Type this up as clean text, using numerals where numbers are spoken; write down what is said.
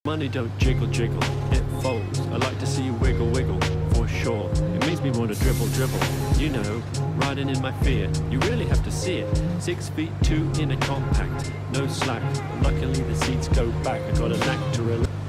Money don't jiggle jiggle, it folds. I like to see you wiggle wiggle, for sure. It makes me want to dribble dribble. You know, riding in my fear, you really have to see it. 6'2" in a compact, no slack. But luckily the seats go back. I got a knack to relax.